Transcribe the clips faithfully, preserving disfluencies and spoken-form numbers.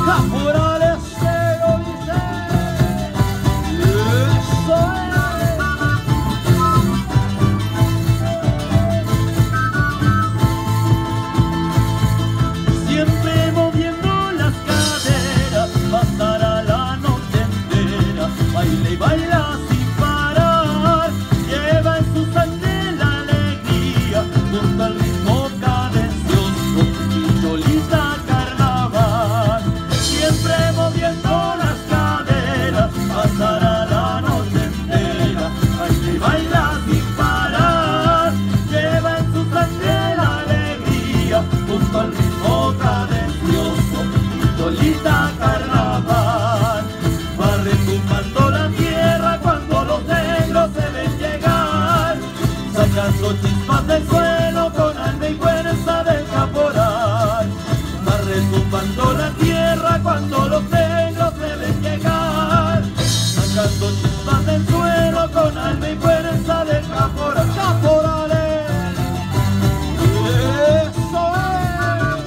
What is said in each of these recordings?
Caporales se lo dice. Eso es. Siempre moviendo las caderas, pasará la noche entera, baila y baila sin parar, lleva en su sangre la alegría, junto al ritmo cadencioso y Cholita Carnaval. Siempre moviendo las caderas, pasará la noche entera, baila y baila sin parar, lleva en su sangre la alegría, junto al ritmo cadencioso y Cholita Carnaval. Va retumbando la tierra cuando los negros se ven llegar, sacando chispas del suelo con alma y fuerza del caporal. Va retumbando la tierra cuando los negros se ven llegar, sacando chispas del suelo con alma y fuerza del caporal. ¡Caporales! ¡Eso es!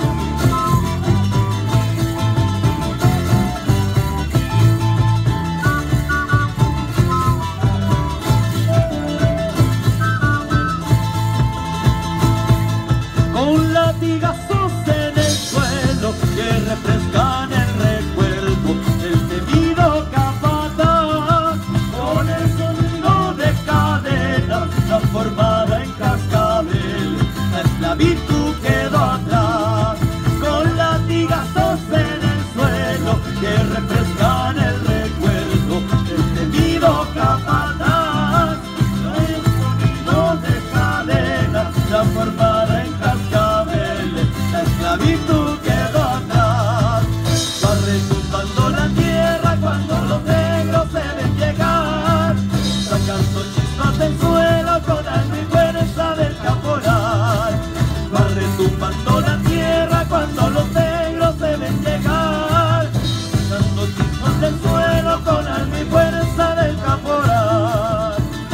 Con latigazos en el suelo que refrescan el recuerdo del temido capataz, con el sonido de cadenas transformada en cascabel, la esclavitud quedó atrás. Con latigazos en el suelo que refrescan el recuerdo del temido capataz, con el sonido de cadenas transformada en cascabel, la esclavitud quedó atrás. Va retumbando la tierra cuando los negros se ven llegar, sacando chispas del suelo con alma y fuerza del caporal. Va retumbando la tierra cuando los negros se ven llegar, sacando chispas del suelo con alma y fuerza del caporal.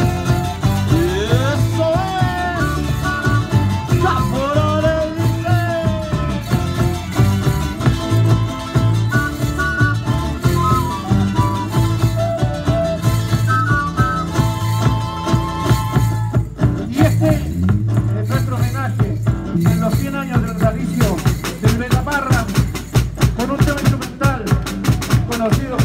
Eso es. Caporales dice. Y este es nuestro homenaje en los cien años del natalicio del Betaparra, con un tema instrumental conocido